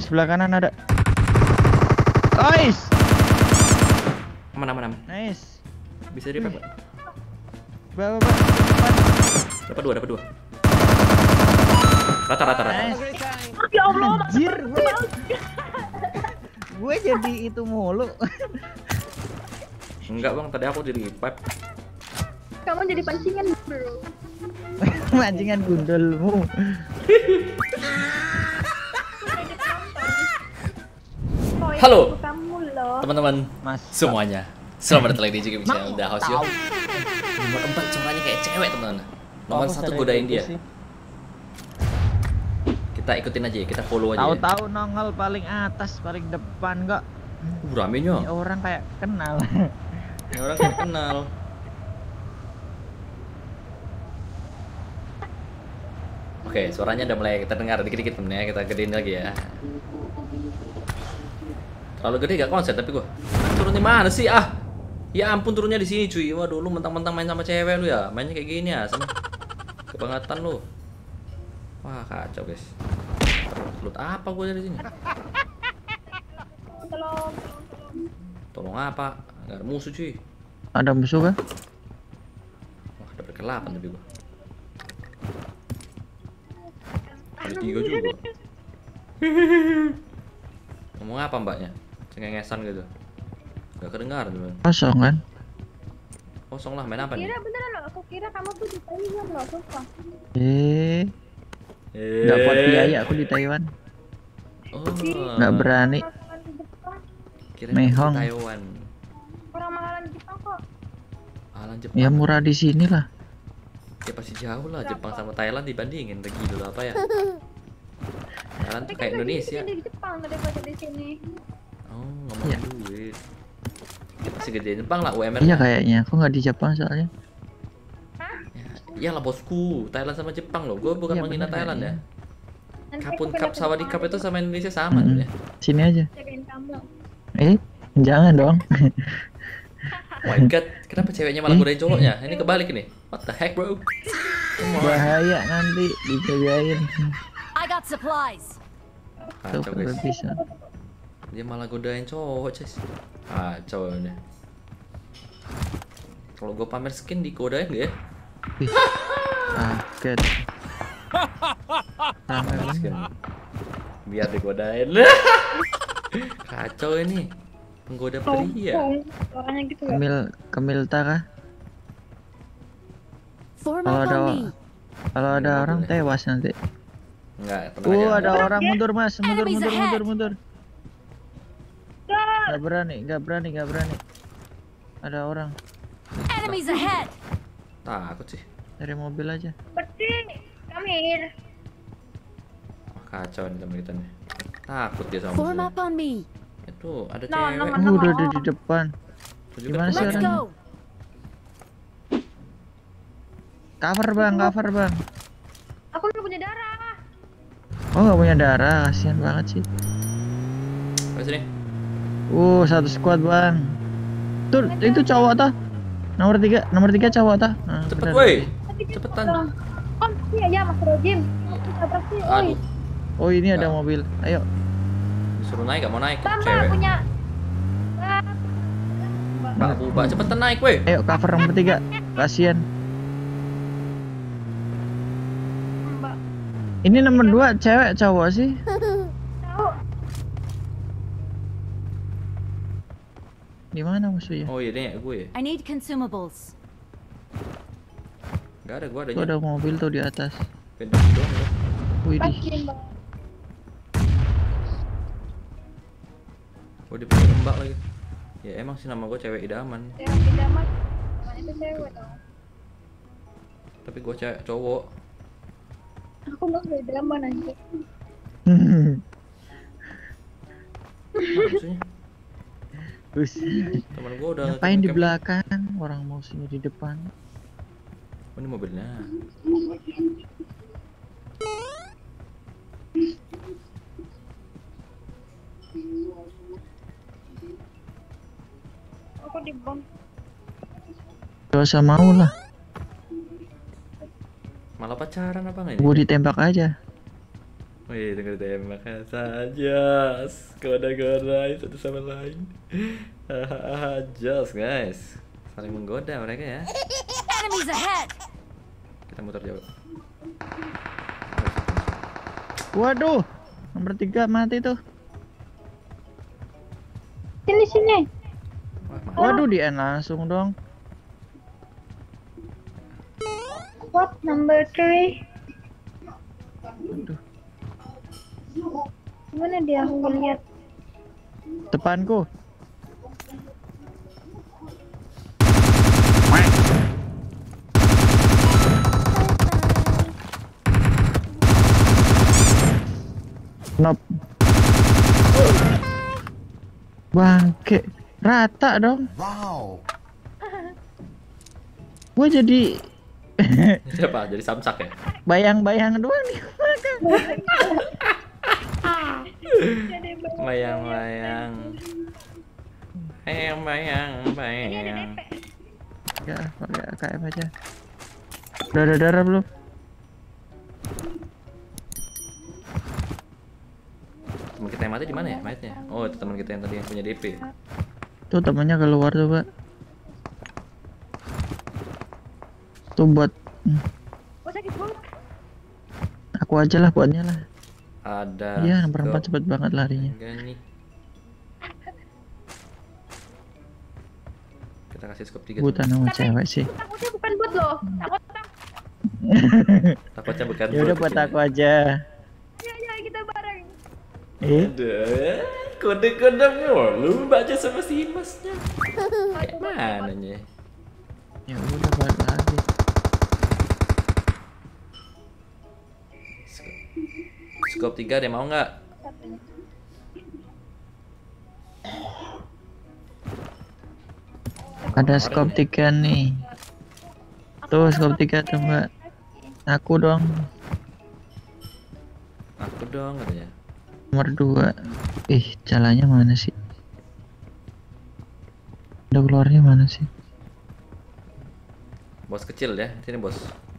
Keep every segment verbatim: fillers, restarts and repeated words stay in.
Di sebelah kanan ada. Nice. Aman aman aman. Nice. Bisa di Pak. Bawa bawa. Depan. Dapat dua, dapat dua. Rata rata rata. Nice. Ya Allah, Anjir, gue, gue jadi itu mulu. Enggak bang, tadi aku jadi pipe. kamu jadi pancingan bro. Mancingan gundulmu. Oh, Halo. itu kamu loh. Teman-teman Mas. semuanya, selamat datang lagi di Game Channel The House Yo. Nomor empat suaranya kayak cewek teman-teman. Nomor Apa satu cara godain itu dia. sih? Kita ikutin aja ya, kita follow aja. Ya. Tahu-tahu nongol paling atas, paling depan kok. Uh, ramenya. Ini orang kayak kenal. Ini orang kayak kenal. Oke, suaranya udah mulai terdengar dikit-dikit temen ya, kita gedein lagi ya. Terlalu gede gak konsen tapi gua. Turun di mana sih ah? Ya ampun turunnya di sini cuy. Waduh lu mentang-mentang main sama cewek lu ya. Mainnya kayak gini ya, sama. Kebangetan lu. Wah, kacau guys. Loot apa gua dari sini? Tolong. Tolong apa? Gak ada musuh cuy. Ada musuh kah? Wah, dapet kelapan tapi gua. Ada tiga juga. Ngomong apa mbaknya? Cengengesan gitu. Gak kedengar tuh. Kosong kan? Kosong lah, main apa nih? Kira beneran loh, aku kira kamu tuh di Taiwan loh, sumpah. Eh, Eh. dapat biaya aku di Taiwan. Oh. Nggak berani. Mahalan di Jepang. Kira Mehong. Taiwan. Orang mahalan di Jepang kok. Alan Jepang. Ya murah di sini lah. Ya pasti jauh lah Jepang sama Thailand dibandingin. Udah gila apa ya? Thailand tuh Tapi kayak kan lebih Indonesia. gede di Jepang daripada di sini. Oh, ngomongin Iya. duit. Ya pasti gede Jepang lah U M R. Iya kayaknya. Aku nggak di Jepang soalnya. Ya, iyalah bosku, Thailand sama Jepang loh. Gue bukan Iya, menghina bener Thailand ya. kayaknya. Nanti Kapun aku Cup pindah ke sama di Jepang, Cup itu sama Indonesia sama Mm-mm. ya. Sini aja. jagain kamu. Eh, jangan dong. Oh my god, kenapa ceweknya malah godain cowoknya? Ini kebalik ini. What the heck bro? Come on. Bahaya nanti dijagain. I got supplies. Tuh Kacau kalau guys. bisa. Dia malah godain cowok guys. Kacau ini. Kalau gue pamer skin digodain gak ya? Wih, kaget. Ramai Pamer skin. banget. Biar digodain. Kacau ini. Penggoda pria. Tong, suaranya gitu ya. Kemil, Kemilta kah? Form Kalau up ada on me. kalau ada Ini orang mobilnya. tewas nanti. Enggak, tenang Uh, aja. ada orang mundur mas, mundur, Enemies mundur, ahead. mundur, mundur. Gak, Gak berani, gak berani, gak berani. Ada orang Enemies ahead. Takut sih. dari mobil aja. berarti Kamir. Wah, kacau nih teman kita nih. Takut dia sama Form musuhnya. up on me. Itu ada No, cewek. no, Uh, no. udah ada di depan. Tunjukkan Gimana ke sih Let's orangnya? go. Cover bang, cover bang. Aku nggak punya darah. Oh nggak punya darah, kasihan banget sih. Ayo sini. Uh, satu squad bang. Tuh, itu cowok tuh. Nomor tiga, nomor tiga cowok tuh. Nah, Cepet bener. woi. Tapi dia Cepetan. potong. Oh iya ya Mas Rojim. Tabrak sih. Oi. Aduh, Oh ini ada Nggak. mobil. Ayo. disuruh naik gak mau naik Mbak, Mbak cewek. punya. Ah, Mbak. Mbak Mbak cepetan naik woi. Ayo cover nomor tiga. Kasihan. Mbak. Ini nomor dua cewek cowok sih. Tahu. Di mana musuhnya? Oh iya deh gue ya. I need consumables. Gak ada gue Tuh adanya. ada mobil tuh di atas. Beda doang gua. Widih. Pasti Mbak. Gue dipanggil Mbak lagi. Ya emang sih nama gue cewek idaman. Cewek pindaman. Namanya itu cewek tau. Tapi gue cewek cowok. Aku nggak cewek pindaman aja. Nah, maksudnya Terus teman gue udah ngapain di ngecamp- belakang? Orang musuhnya di depan. Oh, ini mobilnya. Aku di bom. Gak usah mau lah. Malah pacaran apa nggak ini? Gue ditembak aja. Wih, denger tembak saja. Goda-goda satu sama lain. Hahaha, jos guys. Saling menggoda mereka ya. Enemies ahead! Kita muter jauh. Waduh, nomor tiga mati tuh. Sini sini. Wah, mantap. Waduh, di end langsung dong. What number three? Waduh, Gimana dia? Aku nggak lihat. depanku. Nop. Bangke, rata dong. Wow. Gue jadi Siapa? Jadi samsak ya? bayang-bayang doang nih. Bayang-bayang. Bayang-bayang, bayang. Ya, pakai A K M aja. Udah ada darah belum? Teman kita yang mati di mana ya mayatnya? Oh, itu teman kita yang tadi yang punya D P. Tuh temennya keluar tuh, Pak. Tuh buat hmm, Oh sakit banget. aku aja lah buatnya lah. Ada. Iya, nomor empat scope. cepet banget larinya. Enggak nih. Kita kasih scope tiga. Butan sama cewek sih. Takutnya bukan bot loh. Takut takut. Takutnya bukan. Ya udah buat aku aja. Ya ya kita bareng. Eh, Ada kode-kode mulu baca sama si masnya. Kayak mana nih? ya udah balik lagi. Scope tiga ada yang mau nggak? Ada scope tiga nih. Tuh scope tiga tuh, Mbak. Aku dong. Aku dong katanya. Nomor dua. Ih, jalannya mana sih? Udah keluarnya mana sih? Bos kecil ya, sini bos.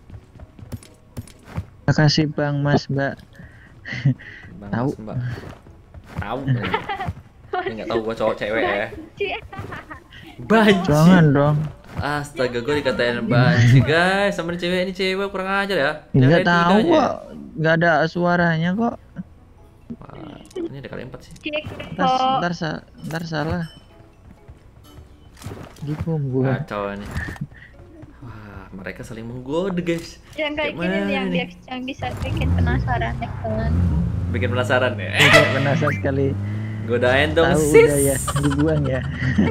Makasih Bang Mas, Mbak. Bang, Tahu. Mas, Mbak. Tahu. Ini nggak tahu gua cowok cewek ya. Banci. Jangan dong. Astaga, gue dikatain banci guys. Sama ini cewek, ini cewek kurang ajar ya. Enggak Nyalain tahu lidahnya. kok. Enggak ada suaranya kok. Wah, ini ada kali empat sih. Cek Ntar, kok. ntar, sa- ntar salah. Gitu gua. Kacau nih. Wah, mereka saling menggoda guys. Yang kayak Kayak gini mana nih yang nih? dia yang bisa bikin penasaran ya kan. Bikin penasaran ya. Udah penasaran sekali. Godain dong Tahu sis. udah ya, dibuang ya.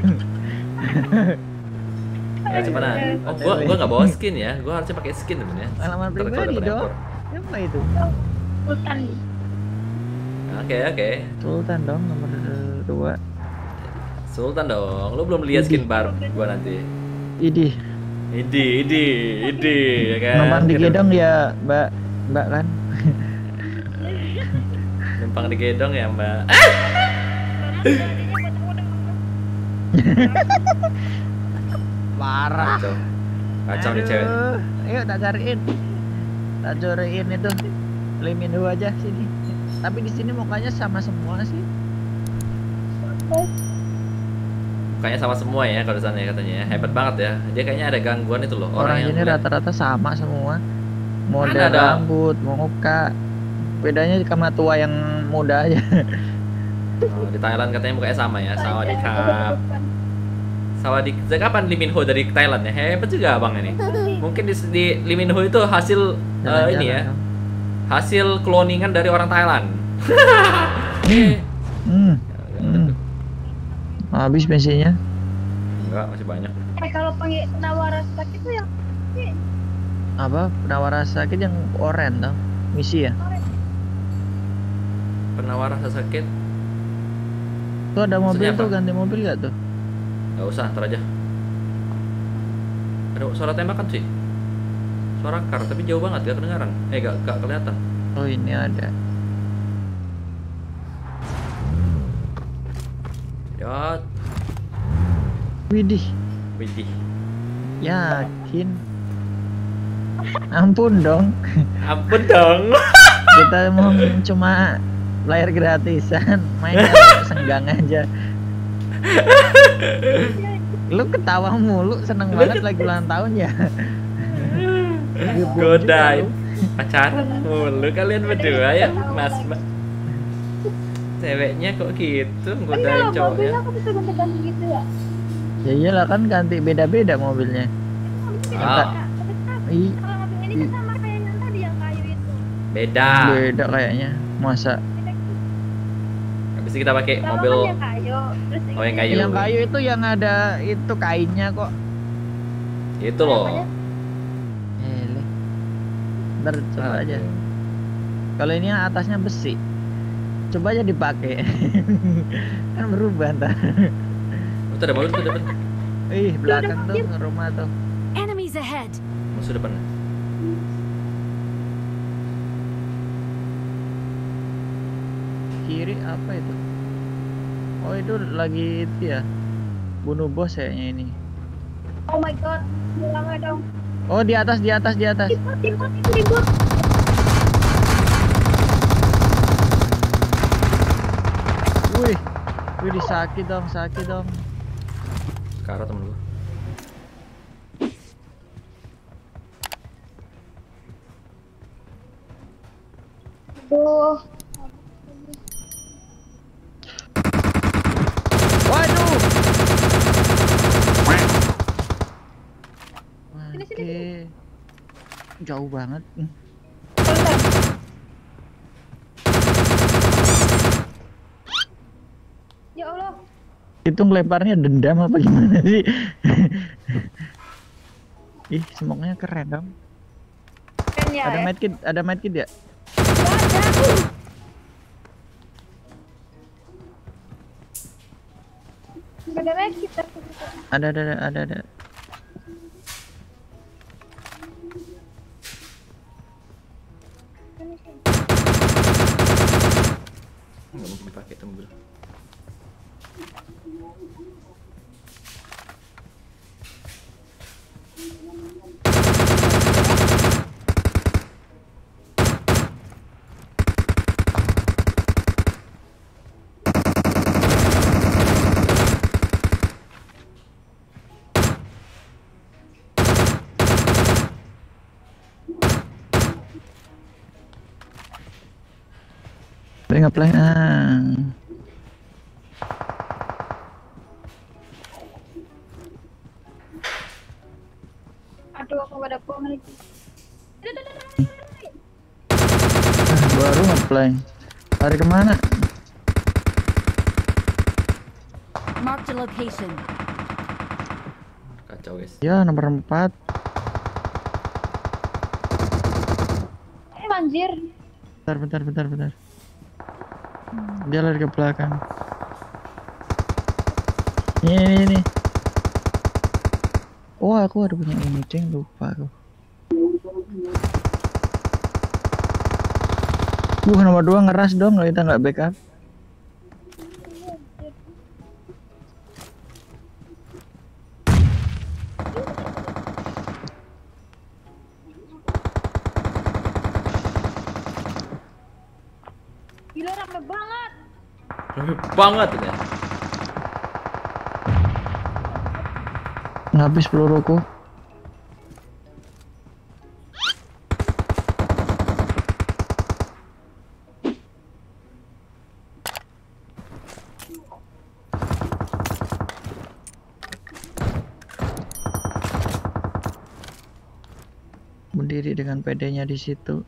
Ya cepetan. Oh, gua gua nggak bawa skin ya. Gua harusnya pakai skin temen ya. Alamat Ntar kalau pribadi ada dong. penempor. Siapa itu? Sultan. Oke oke. Sultan dong nomor dua. Sultan dong. Lu belum lihat skin bar gua nanti. Idih. Idi, idi, idi, ya kan? Numpang di gedong ya, Mbak. Mbak kan? Numpang di gedong ya, Mbak. Parah. Kacau. Kacau nih cewek. Aduh, ayo tak cariin. Tak cariin itu. Liminho aja sini. Tapi di sini mukanya sama semua sih. Mukanya sama semua ya kalau di sana ya katanya ya. Hebat banget ya. Dia kayaknya ada gangguan itu loh. Orang, yang ini ngeliat- rata-rata sama semua. Model Mana ada? rambut, muka. Bedanya sama tua yang muda aja. Oh, di Thailand katanya mukanya sama ya. Sawadee Kap. Sawadee. Sejak kapan Lee Min Ho dari Thailand ya? Hebat juga abang ini. Mungkin di, di Lee Min Ho itu hasil eh, Jalan-jalan ini ya. dong. Hasil cloningan dari orang Thailand. Hmm. Hmm. Habis bensinnya. Enggak, masih banyak. Eh kalau panggil penawar rasa itu yang ini, Apa? Penawar rasa sakit yang oren tau? Misi ya? Penawar rasa sakit. Tuh ada mobil Maksudnya tuh, apa? ganti mobil gak tuh? Gak usah, ntar aja. Ada suara tembakan sih. Suara kar, tapi jauh banget, gak kedengaran. Eh, gak, gak kelihatan. Oh ini ada. Yot. Widih, Widih. yakin. Ampun dong. Ampun dong. Kita mau cuma layar gratisan, main senggang aja. Lu ketawa mulu, seneng banget lagi ulang tahun ya. Godain pacaran mulu kalian berdua ya, Mas. Mbak. Ceweknya kok gitu Kan godain kalau cowoknya. mobilnya aku bisa ganti-ganti gitu ya. Ya iyalah kan ganti beda-beda mobilnya. Ah, Ih, Kalau mobil ini kan sama kayak yang tadi yang kayu itu. beda. beda kayaknya. Masa Habis itu kita pakai Kalau mobil kan yang kayu, terus Oh, yang ini- kayu. yang kayu itu yang ada itu kainnya kok. itu loh. Eh, le. Ntar coba Aduh. aja. Kalau ini yang atasnya besi, coba aja dipakai. Kan berubah ntar. Oh, itu ada mobil tuh depan. Ih, belakang tuh rumah tuh. Enemies ahead. Musuh depan. Kiri apa itu? Oh, itu lagi itu ya. Bunuh bos kayaknya ini. Oh my god, lama dong. Oh, di atas, di atas, di atas. Ribut, ribut, itu ribut. Wih. Wih, sakit dong, sakit dong. Sekarang temen gua. Aduh. Waduh. Sini, sini, Oke. Jauh banget. Bentar. Ya Allah. Itu ngeleparnya dendam apa gimana sih? Ih, smoke-nya keren dong. Keren ya. Ada ya? medkit, ada medkit ya? Nggak ada. Nggak ada lagi kita. Ada, ada, ada, ada, ada. Nggak mungkin dipakai tuh mobil. Play nggak play? Ah. Aduh, aku pada bom lagi. Ah, baru ngeplay. Lari kemana? Marked a location. Kacau guys. Ya, nomor empat. Eh, banjir. Bentar, bentar, bentar, bentar. Dia lari ke belakang. Ini, ini, ini. Oh, aku ada punya ini, ceng, lupa aku. Uh, nomor dua ngeras dong kalau kita nggak backup. Gila rame banget. Rame banget ya. Ngabis peluruku. Berdiri dengan P D-nya di situ.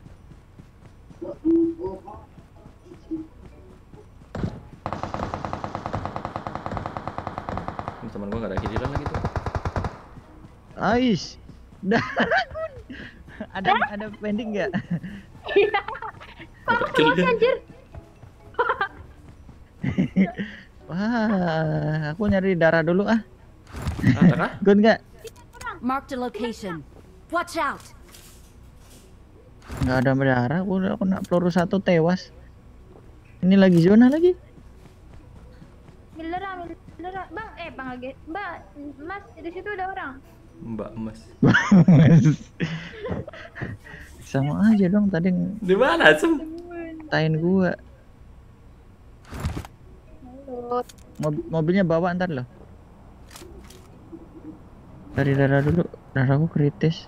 Ini teman gua nggak ada kirilan lagi tuh. Ais. Dah. ada ada pending nggak? Dapat kill dia. Anjir. Wah, aku nyari darah dulu ah. Ah, tak ah? Good nggak? Marked a location. Watch out. Nggak ada darah, aku udah kena peluru satu tewas. Ini lagi zona lagi. Milera, milera. Bang, eh bang lagi. Mbak, Mas, di situ ada orang. Mbak Mas. Sama aja dong tadi Di mana, Sem? ngatain gua. Halo. Mob- mobilnya bawa ntar loh. Dari darah dulu, darahku kritis.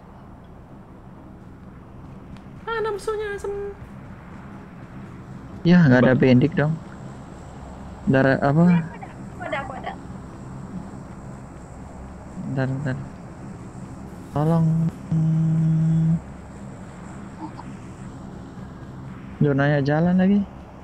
Mana musuhnya, Sem? Ya nggak ada bendik dong. Darah apa? Ada, aku ada. Ntar ntar. Tolong. Hmm. Zonanya jalan lagi.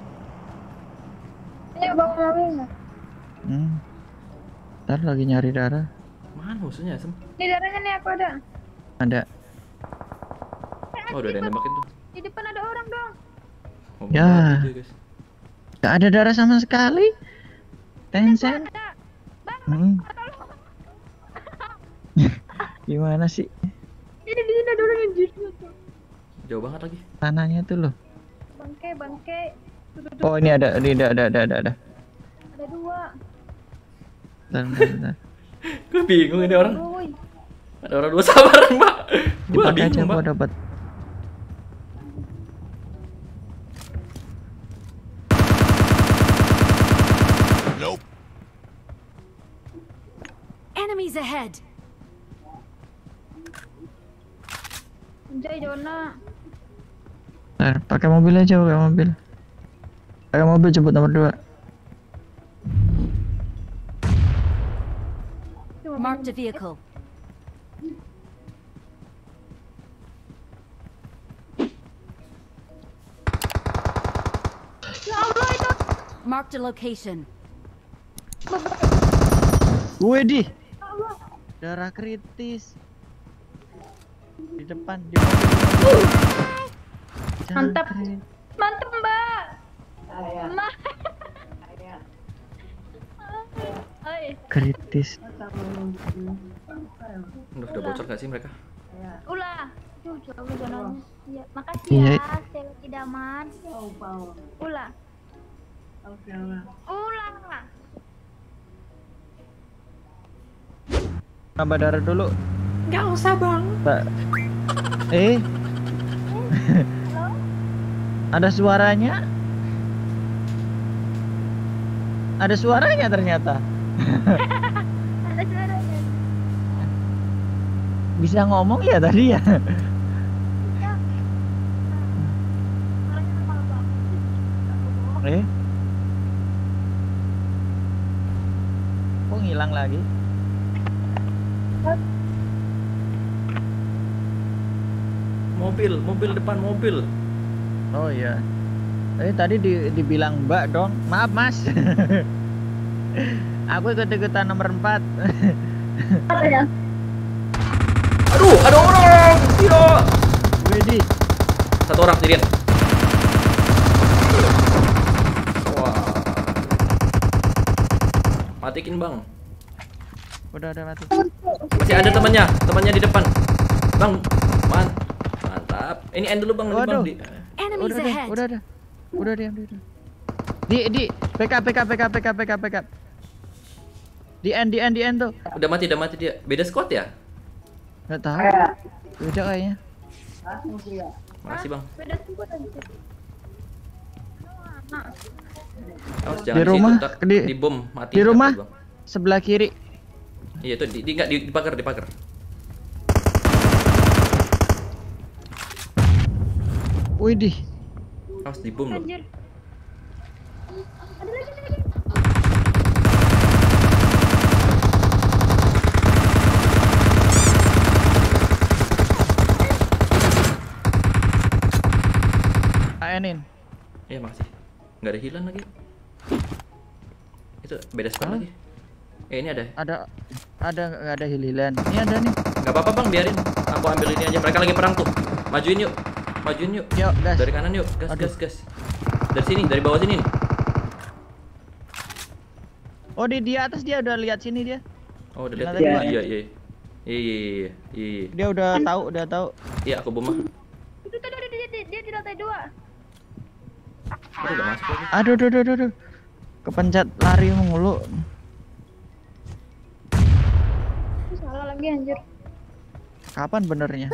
Ayo bawa mobilnya. Hmm. Ntar lagi nyari darah. Mana musuhnya, Sem? Ini darahnya nih aku ada. Ada. Oh, udah ada yang nembakin tuh. Di depan ada orang dong. Oh, Ya. mati dia, guys. Gak ada darah sama sekali. Tencent. Ada. Bang, Hmm. tolong. Gimana sih Ini di sini ada orang yang jujur. Jauh banget lagi. tanahnya tuh loh? Bangke, bangke. Tuh, tuh, tuh. Oh ini ada, ini ada, ada, ada, ada, ada. Ada dua. Bentar, bentar, bentar. Gue bingung ini orang. Woi. Ada orang dua sabar, Mbak. Gue Dipakai aja, bingung, gua Mbak. dapat. Enemies ahead. Anjay, Jona. Bentar, pakai mobil aja, pakai mobil. Pakai mobil jemput nomor dua. Marked a vehicle. Ya Allah, itu. Marked a location. Widih, Allah. darah kritis. Di depan, di mobil. Mantap. Jangkrik. Mantep, Mbak. Mbak. Hai. Kritis. Udah, udah bocor gak sih mereka? Ulah. Duh, jauh zonanya. Iya, makasih Iya. ya, Stella Kidaman. Ulah. Ulah. Nambah darah dulu. Gak usah, Bang. Mbak. Eh, Halo? ada suaranya. Ada suaranya ternyata. Ada suaranya. Bisa ngomong ya tadi ya. Ya. Suaranya normal banget. Eh, kok ngilang lagi? Mobil, mobil depan mobil. Oh iya. Eh tadi di, dibilang Mbak dong. Maaf Mas. Aku ikut-ikutan nomor empat. Apa ya? Aduh, ada orang. Iya. Widih. Satu orang sendirian. Wah. Matikin, Bang. Udah udah mati. Masih ada temannya, temannya di depan. Bang, man. Mantap. Ini end dulu, Bang, dulu, Bang. Waduh. Di, Enemies Udah deh, ahead. udah deh. Udah diam di Di di PK PK PK PK PK PK. Di end di end di end tuh. udah mati, udah mati dia. Beda squad ya? Enggak tahu. Beda kayaknya. Makasih, Bang. Beda semput aja. Nah, Awas jangan Di di rumah, situ, ntar di- di bom mati. Di rumah Bang. sebelah kiri. Iya, itu di di enggak di, di pagar, di pagar. Widih. Awas di bom loh. anjir. Ada lagi, ada lagi. Aenin. Iya, makasih. Enggak ada hilang lagi. Itu beda squad Hah? lagi. Eh, ini ada. Ada ada nggak ada hililan. Ini ada nih. Enggak apa-apa, Bang, biarin. Aku ambil ini aja. Mereka lagi perang tuh. Majuin yuk. Majuin yuk. Yuk, gas. Dari kanan yuk. Gas, Aduh. gas, gas. Dari sini, dari bawah sini nih. Oh, di di atas dia udah lihat sini dia. Oh, udah lihat. Ada dua. Iya, iya. Iya, iya, iya. Iya, iya. Dia udah tahu, udah tahu. Iya, aku bom. Ah. Itu tadi dia, dia, dia, dia di lantai dua. Aduh, udah masuk lagi. Aduh, aduh, aduh, aduh, aduh. Kepencet lari mulu. Itu salah lagi anjir. Kapan benernya?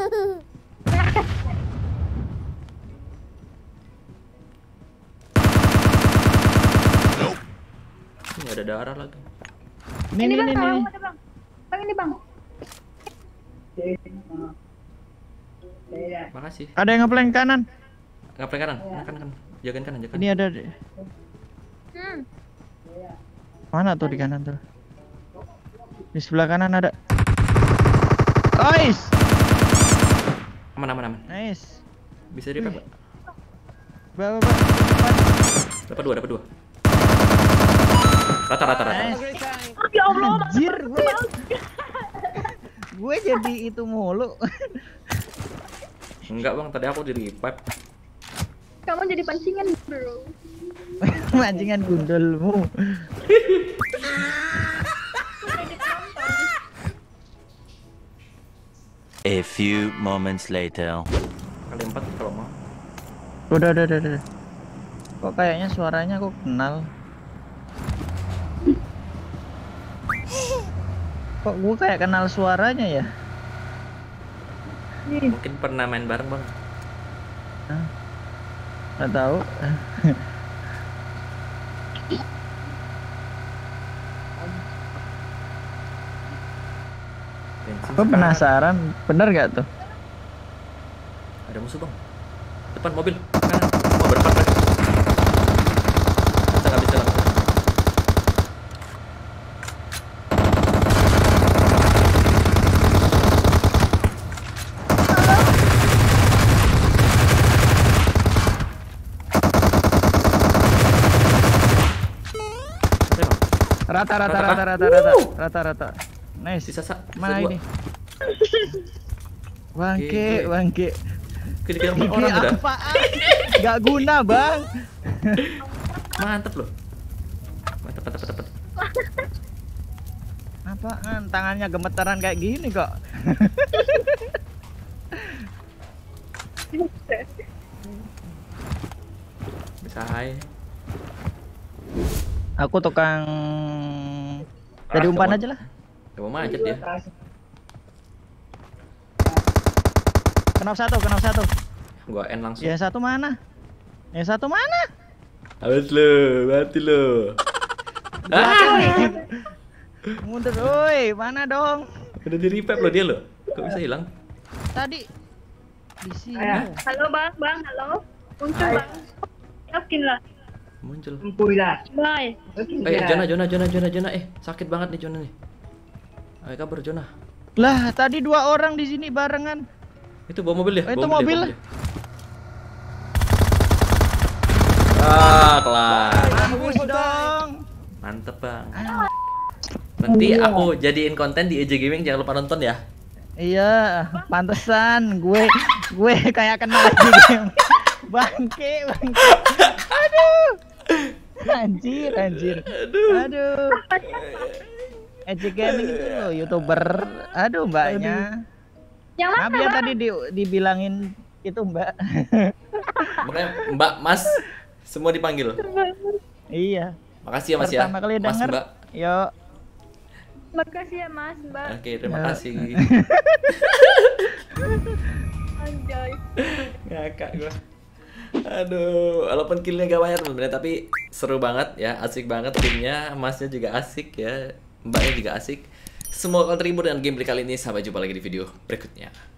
Ini ada darah lagi. Ini Ini ini bang, ini. kalau ini. ada bang. Bang ini bang. Makasih. Ada yang ngeplank kanan. Ngapain kanan? Kanan kanan. Jagain kanan, jagain. Ini ada di- Hmm. mana tuh di kanan tuh? Di sebelah kanan ada. Nice. Aman aman aman. Nice. Bisa di Pak. Bawa bawa. Dapat dua, dapat dua. Rata rata rata. Nice. Ya Allah. Anjir, gue, gue jadi itu mulu. Enggak bang, tadi aku di revive. Kamu jadi pancingan bro. Mancingan gundulmu. A few moments later. Kali empat kalau mau. Udah, udah, udah, udah. Kok kayaknya suaranya kok kenal? Kok gue kayak kenal suaranya ya? Mungkin pernah main bareng bang. Nggak tahu. Bensin Gue sekarang. penasaran, bener gak tuh? Ada musuh bang. Depan mobil. Kanan. Oh berempat lagi. Bisa nggak bisa nggak bisa. Selesai, Bang. Rata, rata, Rata, rata, ah. rata, rata, rata, rata. Nice. Sisa sa. sisa Mana dua. ini? Bangke, Oke, oke. bangke. Kejar empat Ini orang udah. apaan? Gak guna, bang. Mantep loh. Mantep mantep mantep. mantep. Apaan? Tangannya gemetaran kayak gini kok. Bisa hai. Aku tukang jadi Ah, umpan kamu- aja lah. Gak mau manjat dia. Kenapa satu? Kenapa satu? Gua end langsung. Ya satu mana? Ya satu mana? Awas lu, mati lu. Ah, Mundur, woi, mana dong? udah di revive loh dia loh. Kok bisa hilang? Tadi di sini. Halo bang, bang, halo. Muncul bang. Yakin lah. Muncul. Bye. Eh, Jona, Jona, Jona, Jona, Jona. Eh, sakit banget nih Jona nih. Ayo kabar Jona. Lah, tadi dua orang di sini barengan. Itu bawa mobil ya? Oh, itu Bawa mobil. ya, bawa ya. Ah, kelar. Bagus dong. Mantep bang. Ah, Nanti aku jadiin konten di E J Gaming, jangan lupa nonton ya. iya, pantesan gue gue kayak kenal lagi game. Bangke, bangke. Aduh. Anjir, anjir. Aduh. Aduh. E J Gaming itu loh, YouTuber. Aduh, mbaknya. Yang mana Maaf ya bang? tadi di, dibilangin itu, Mbak. Makanya Mbak, Mas, semua dipanggil. Iya. Makasih ya Mas ya. Pertama kali Mas denger. Mbak. Yuk. Makasih ya mas, mbak. Oke, terima Ya. kasih. Anjay. Ngakak gua. Aduh, walaupun killnya gak banyak temen-temen, tapi seru banget ya, asik banget timnya, Masnya juga asik ya, Mbaknya juga asik. Semoga kalian terhibur dengan gameplay kali ini. Sampai jumpa lagi di video berikutnya.